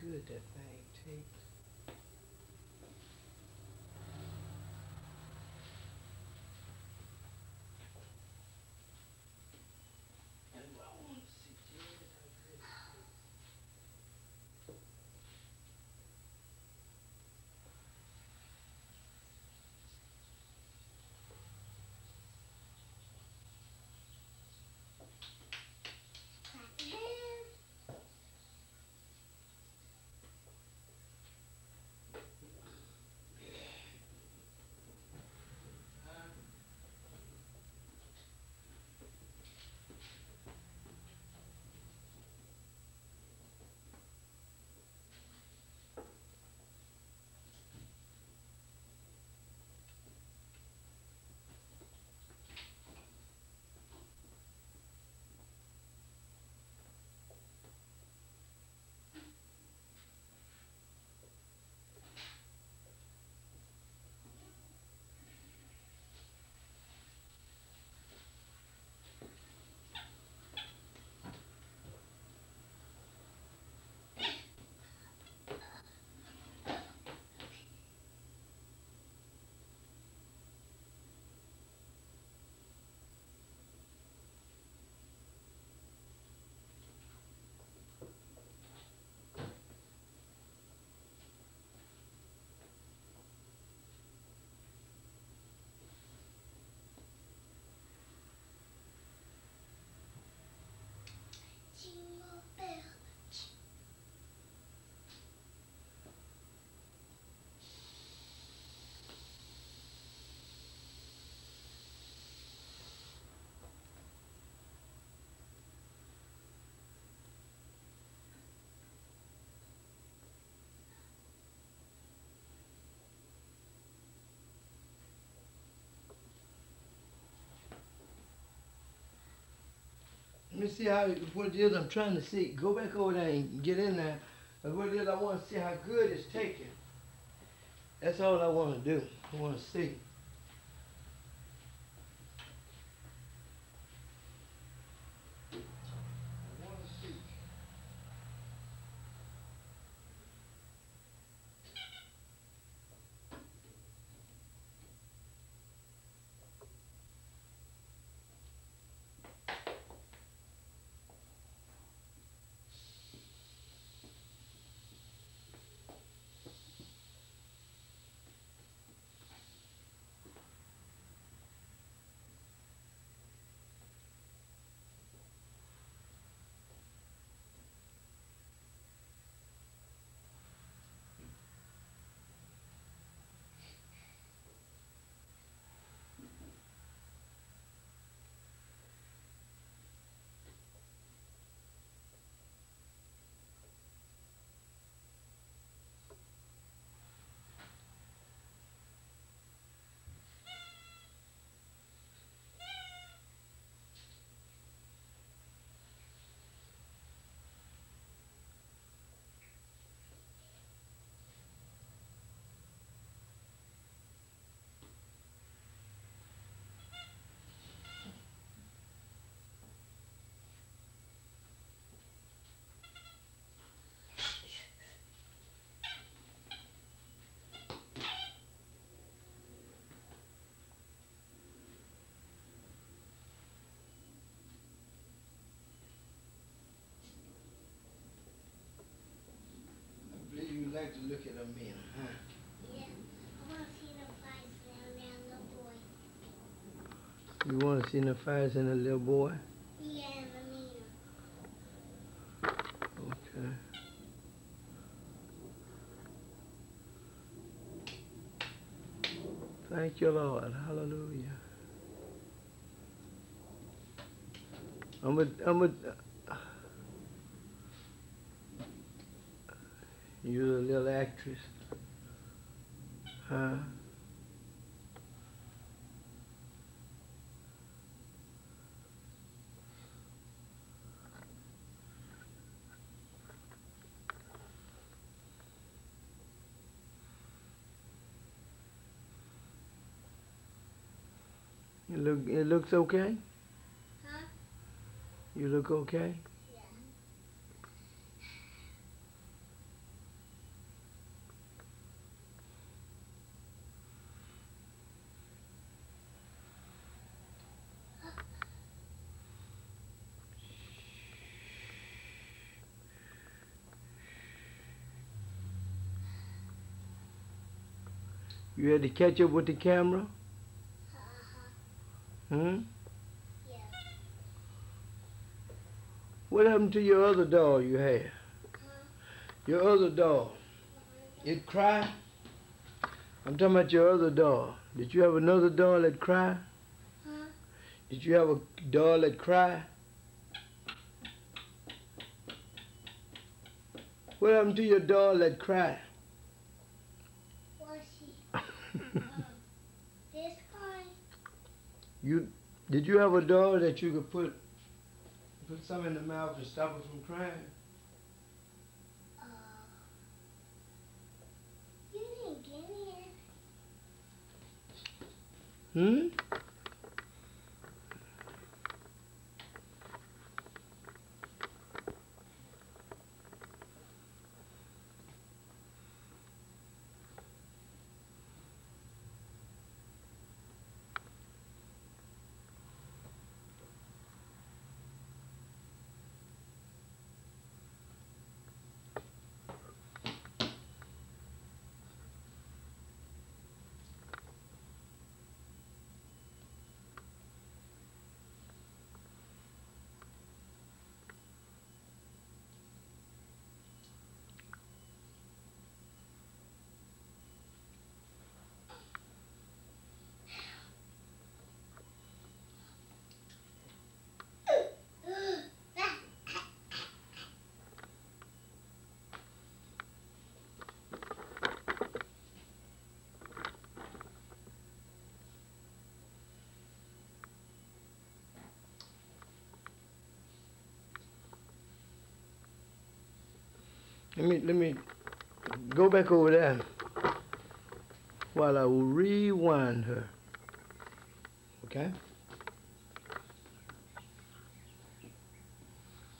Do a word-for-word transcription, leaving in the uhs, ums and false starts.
good that thing tastes. That's what I want to see, Jared. How good it tastes. Jingle bell. Let me see how what it is I'm trying to see. Go back over there and get in there. And what it is I want to see how good it's taking. That's all I want to do. I want to see. I want to see. I believe you like to look at a man, huh? Yeah. I want to see the flies down there, little boy. You want to see the fires in a little boy? Yeah, and the Nina. Okay. Thank you, Lord. Hallelujah. I'm a, I'm a, you're a little actress, huh? You look, it looks okay? Huh? You look okay? Yeah. You had to catch up with the camera? Uh-huh. Hmm? Yeah. What happened to your other doll you had? Huh? Your other doll. It cried? I'm talking about your other doll. Did you have another doll that cried? Huh? Did you have a doll that cried? What happened to your doll that cried? Was she, um, this kind? You did you have a doll that you could put put some in the mouth to stop her from crying? Uh, you didn't give me it. Hmm? Let me let me go back over there while I rewind her. Okay?